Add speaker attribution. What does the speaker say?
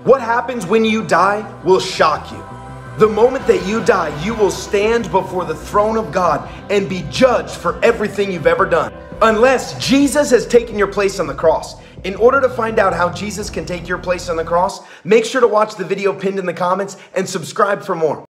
Speaker 1: What happens when you die will shock you. The moment that you die, you will stand before the throne of God and be judged for everything you've ever done. Unless Jesus has taken your place on the cross. In order to find out how Jesus can take your place on the cross, make sure to watch the video pinned in the comments and subscribe for more.